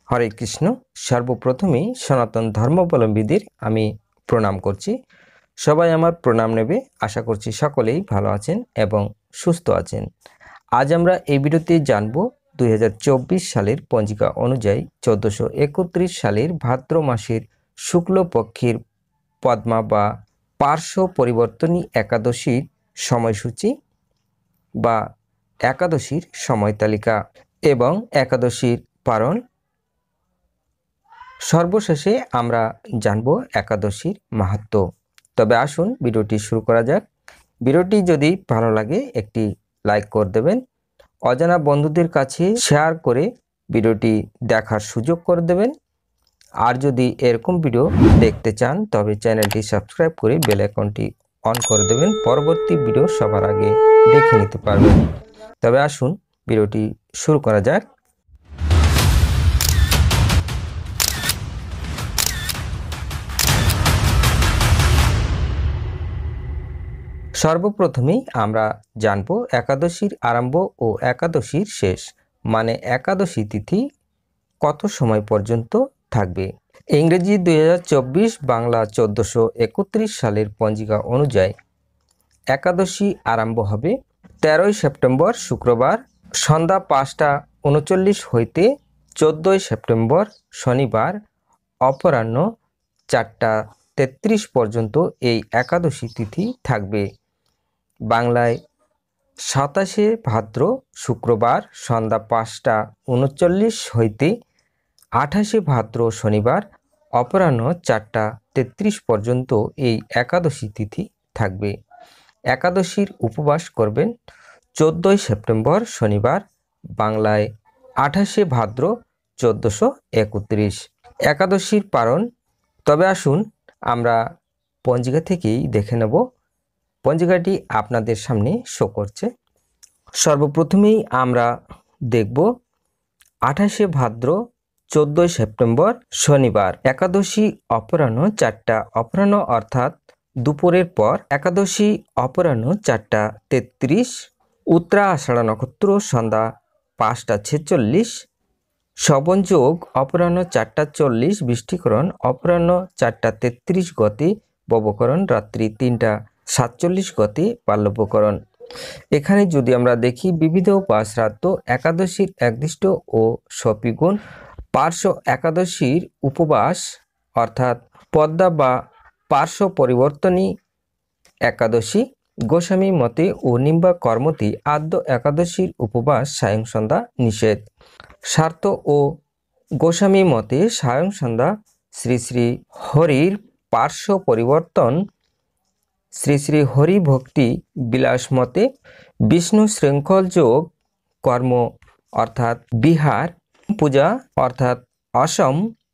হরে কৃষ্ণ। সর্বপ্রথমেই সনাতন ধর্মাবলম্বীদের আমি প্রণাম করছি। সবাই আমার প্রণাম নেবে। আশা করছি সকলেই ভালো আছেন এবং সুস্থ আছেন। আজ আমরা এই ভিডিওতে জানব 2024 সালের পঞ্জিকা অনুযায়ী 1431 সালের ভাদ্র মাসের শুক্লপক্ষের পদ্মা বা পার্শ্ব পরিবর্তনী একাদশীর সময়সূচি বা একাদশীর সময় তালিকা এবং একাদশীর পারণ। সর্বশেষে আমরা জানব একাদশীর মাহাত্ম্য। তবে আসুন ভিডিওটি শুরু করা যাক। ভিডিওটি যদি ভালো লাগে একটি লাইক করে দেবেন, অজানা বন্ধুদের কাছে শেয়ার করে ভিডিওটি দেখার সুযোগ করে দেবেন। আর যদি এরকম ভিডিও দেখতে চান তবে চ্যানেলটি সাবস্ক্রাইব করে বেল আইকনটি অন করে দেবেন, পরবর্তী ভিডিও সবার আগে দেখে নিতে পারবেন। তবে আসুন ভিডিওটি শুরু করা যাক। সর্বপ্রথমেই আমরা জানব একাদশীর আরম্ভ ও একাদশীর শেষ, মানে একাদশী তিথি কত সময় পর্যন্ত থাকবে। ইংরেজি 2024, বাংলা 1431 সালের পঞ্জিকা অনুযায়ী একাদশী আরম্ভ হবে 13ই সেপ্টেম্বর শুক্রবার সন্ধ্যা 5টা 39 হইতে 14ই সেপ্টেম্বর শনিবার অপরাহ্ন 4টা 33 পর্যন্ত এই একাদশী তিথি থাকবে। বাংলায় 27শে ভাদ্র শুক্রবার সন্ধ্যা 5টা 39 হইতে 28শে ভাদ্র শনিবার অপরাহ্ন 4টা 33 পর্যন্ত এই একাদশী তিথি থাকবে। একাদশীর উপবাস করবেন 14ই সেপ্টেম্বর শনিবার, বাংলায় 28শে ভাদ্র 1431। একাদশীর পারণ। তবে আসুন আমরা পঞ্জিকা থেকেই দেখে নেব। পঞ্জিকাটি আপনাদের সামনে শো করছে। সর্বপ্রথমেই আমরা দেখব 28শে ভাদ্র 14ই সেপ্টেম্বর শনিবার একাদশী অপরাহ্ন 4টা অপরাহ্ন অর্থাৎ দুপুরের পর একাদশী অপরাহ্ন 4টা 33, উত্তরা আষাঢ় নক্ষত্র সন্ধ্যা 5টা 46, শবন যোগ অপরাহ্ন 4টা 40, বৃষ্টিকরণ অপরাহ্ন 4টা 33 গতে, ববকরণ রাত্রি 3টা 47 গতে, বাল্যবকরণ। এখানে যদি আমরা দেখি বিবিধ বা শ্রাদ্ধ একাদশীর একদিষ্ট ও সপিগুণ, পার্শ্ব একাদশীর উপবাস অর্থাৎ পদ্মা বা পার্শ্ব পরিবর্তনী একাদশী, গোস্বামী মতে ও নিম্বা কর্মতি আদ্য একাদশীর উপবাস সায়ং সন্ধ্যা নিষেধ। স্বার্থ ও গোস্বামী মতে সায়ং সন্ধ্যা শ্রী শ্রী হরির পার্শ্ব পরিবর্তন, শ্রী শ্রী হরি ভক্তি বিলাস মতে বিষ্ণু শৃঙ্খল যোগ কর্ম অর্থাৎ বিহার, পূজা অর্থাৎ অসম,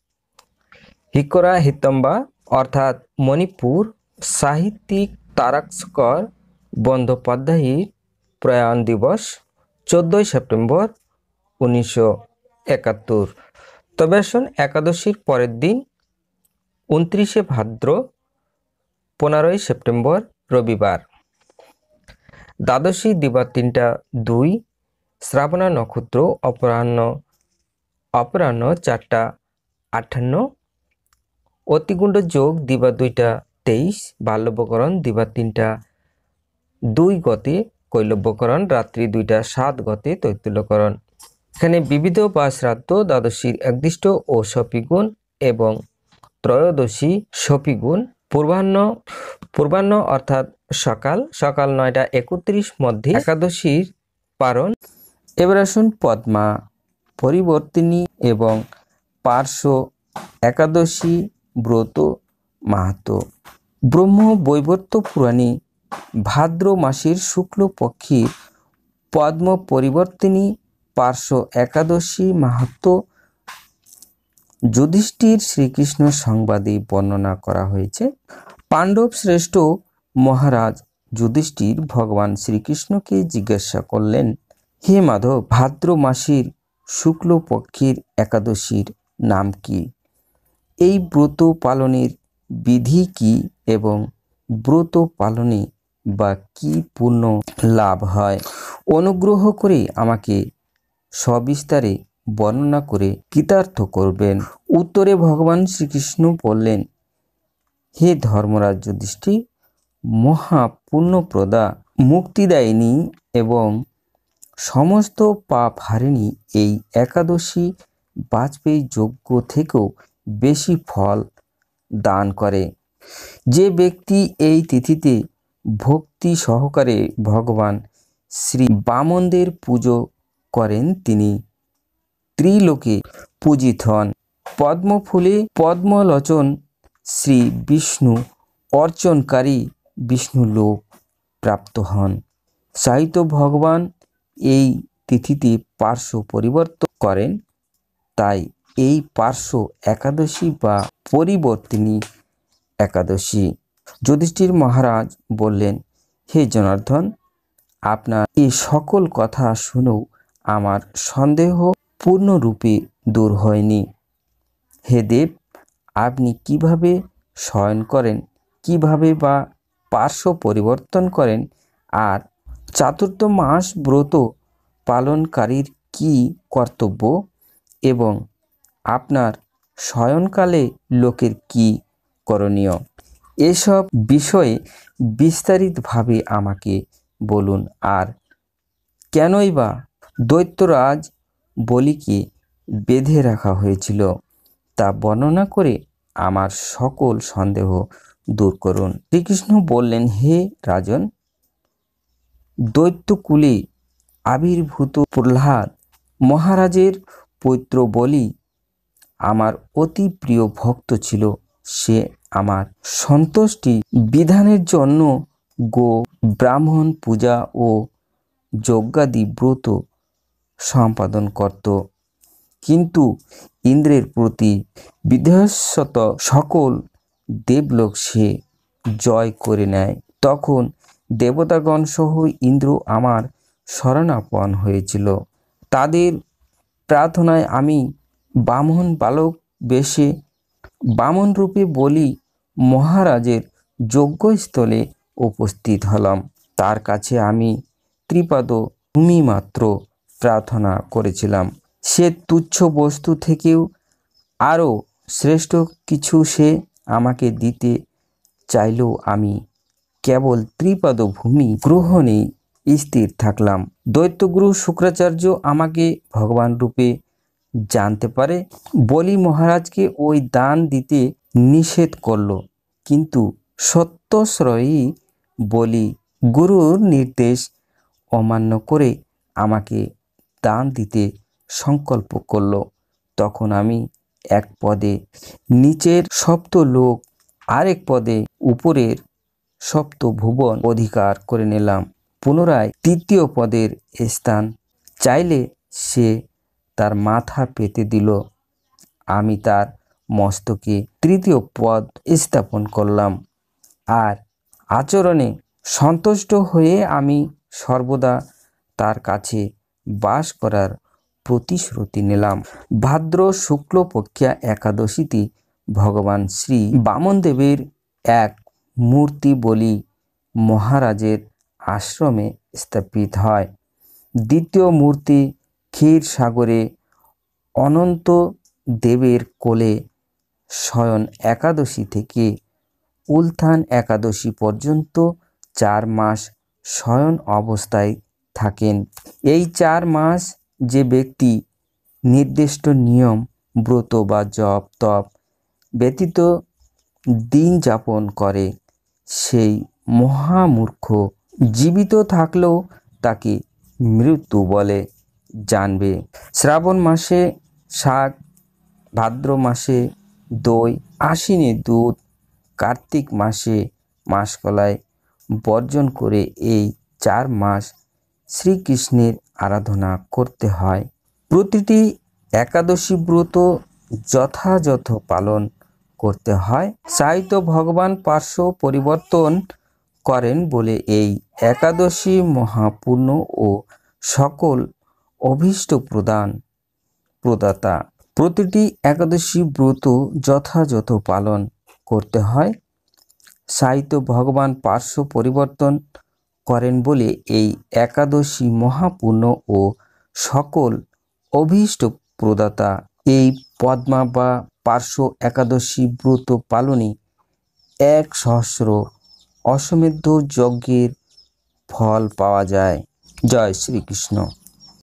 হিকরা হিতম্বা অর্থাৎ মণিপুর, সাহিত্যিক তারকস্কর বন্দ্যোপাধ্যায়ের প্রয়াণ দিবস 14ই সেপ্টেম্বর 1971। তবে আসুন একাদশীর পরের দিন 29শে ভাদ্র 15ই সেপ্টেম্বর রবিবার, দ্বাদশী দিবা 3টা 2, শ্রাবণা নক্ষত্র অপরাহ্ন 4টা 58, অতিগুণ্ড যোগ দিবা 2টা 23, বাল্যবকরণ দিবা 3টা 2 গতে, কৈলব্যকরণ রাত্রি 2টা 7 গতে, তৈতুল্যকরণ। এখানে বিবিধ বা শ্রাদ্ধ দ্বাদশীর একদিষ্ট ও সপিগুণ এবং ত্রয়োদশী সপিগুণ। পূর্বাহ্ন অর্থাৎ সকাল 9টা 31 মধ্যে একাদশীর পারণ। এবার আসুন পদ্মা পরিবর্তিনী এবং পার্শ্ব একাদশী ব্রত মাহাত্ম্য। ব্রহ্ম বৈবর্ত পুরাণে ভাদ্র মাসের শুক্লপক্ষের পদ্ম পরিবর্তিনী পার্শ্ব একাদশী মাহাত্ম্য যুধিষ্ঠির শ্রীকৃষ্ণ সংবাদে বর্ণনা করা হয়েছে। পাণ্ডব শ্রেষ্ঠ মহারাজ যুধিষ্ঠির ভগবান শ্রীকৃষ্ণকে জিজ্ঞাসা করলেন, হে মাধব, ভাদ্র মাসের শুক্লপক্ষের একাদশীর নাম কি? এই ব্রত পালনের বিধি কি এবং ব্রত পালনে বা কি পুণ্য লাভ হয়? অনুগ্রহ করে আমাকে সবিস্তারে বর্ণনা করে কৃতার্থ করবেন। উত্তরে ভগবান শ্রীকৃষ্ণ বললেন, হে ধর্মরাজ যুধিষ্ঠির, মহাপুণ্যপ্রদা, মুক্তিদায়িনী এবং সমস্ত পাপ হারিণী এই একাদশী বাজপেয়ী যজ্ঞ থেকেও বেশি ফল দান করে। যে ব্যক্তি এই তিথিতে ভক্তি সহকারে ভগবান শ্রী বামনদের পুজো করেন তিনি ত্রিলোকে পূজিত হন। পদ্মফুলে পদ্মলোচন শ্রী বিষ্ণু অর্চনকারী বিষ্ণুলোক প্রাপ্ত হন। সাহিত্য ভগবান এই তিথিতে পার্শ্ব পরিবর্তন করেন, তাই এই পার্শ্ব একাদশী বা পরিবর্তিনী একাদশী। যুধিষ্ঠির মহারাজ বললেন, হে জনার্দন, আপনার এই সকল কথা শুনেও আমার সন্দেহ পূর্ণরূপে দূর হয়নি। হে দেব, আপনি কিভাবে শয়ন করেন, কিভাবে বা পার্শ্ব পরিবর্তন করেন, আর চাতুর্মাস ব্রত পালনকারীর কি কর্তব্য, এবং আপনার শয়নকালে লোকের কি করণীয়, এসব বিষয়ে বিস্তারিতভাবে আমাকে বলুন। আর কেনই বা দৈত্যরাজ বলিকে বেঁধে রাখা হয়েছিল তা বর্ণনা করে আমার সকল সন্দেহ দূর করুন। শ্রীকৃষ্ণ বললেন, হে রাজন, দৈত্যকুলে আবির্ভূত প্রহ্লাদ মহারাজের পৌত্র বলি আমার অতি প্রিয় ভক্ত ছিল। সে আমার সন্তুষ্টি বিধানের জন্য গো, ব্রাহ্মণ পূজা ও যজ্ঞাদি ব্রত সম্পাদন করত, কিন্তু ইন্দ্রের প্রতি বিধেয়স্বত সকল দেবলোক সে জয় করে নেয়। তখন দেবতাগণ সহ ইন্দ্র আমার শরণাপন্ন হয়েছিল। তাদের প্রার্থনায় আমি বামন বালক বেশে বামন রূপে বলি মহারাজের যজ্ঞস্থলে উপস্থিত হলাম। তার কাছে আমি ত্রিপাদ ভূমি মাত্র প্রার্থনা করেছিলাম। সে তুচ্ছ বস্তু থেকেও আরও শ্রেষ্ঠ কিছু সে আমাকে দিতে চাইলেও আমি কেবল ত্রিপাদ ভূমি গ্রহণে স্থির থাকলাম। দৈত্যগুরু শুক্রাচার্য আমাকে ভগবান রূপে জানতে পারে বলি মহারাজকে ওই দান দিতে নিষেধ করল, কিন্তু সত্যশ্রয়ী বলি গুরুর নির্দেশ অমান্য করে আমাকে দান দিতে সংকল্প করল। তখন আমি এক পদে নিচের সপ্ত লোক, আরেক পদে উপরের সপ্ত ভুবন অধিকার করে নিলাম। পুনরায় তৃতীয় পদের স্থান চাইলে সে তার মাথা পেতে দিল। আমি তার মস্তকে তৃতীয় পদ স্থাপন করলাম, আর আচরণে সন্তুষ্ট হয়ে আমি সর্বদা তার কাছে বাস করার প্রতিশ্রুতি নিলাম। ভাদ্র শুক্লপক্ষা একাদশীতে ভগবান শ্রী বামনদেবের এক মূর্তি বলি মহারাজের আশ্রমে স্থাপিত হয়। দ্বিতীয় মূর্তি ক্ষীর সাগরে অনন্ত দেবের কোলে শয়ন একাদশী থেকে উত্থান একাদশী পর্যন্ত 4 মাস শয়ন অবস্থায় থাকেন। এই 4 মাস যে ব্যক্তি নির্দিষ্ট নিয়ম ব্রত বা জপ তপ ব্যতীত দিন যাপন করে সেই মহামূর্খ জীবিত থাকলেও তাকে মৃত্যু বলে জানবে। শ্রাবণ মাসে শাক, ভাদ্র মাসে দই, আশ্বিনে দুধ, কার্তিক মাসে মাসকলাই বর্জন করে এই 4 মাস শ্রীকৃষ্ণের আরাধনা করতে হয়। প্রতিটি একাদশী ব্রত যথাযথ পালন করতে হয়। সাহিত্য ভগবান পার্শ্ব পরিবর্তন করেন বলে এই একাদশী মহাপূর্ণ ও সকল অভীষ্ট প্রদাতা। প্রতিটি একাদশী ব্রত যথাযথ পালন করতে হয়। সাহিত্য ভগবান পার্শ্ব পরিবর্তন করেন বলে এই একাদশী মহাপূর্ণ ও সকল অভীষ্ট প্রদাতা। এই পদ্মা বা পার্শ্ব একাদশী ব্রত পালনে 1,000 অশ্বমেধ যজ্ঞের ফল পাওয়া যায়। জয় শ্রীকৃষ্ণ।